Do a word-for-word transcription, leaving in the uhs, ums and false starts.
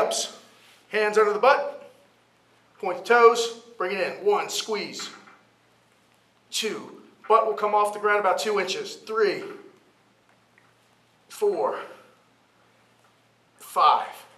ups. Hands under the butt. Point the toes. Bring it in. One, squeeze. Two. Butt will come off the ground about two inches. Three. Four. Five.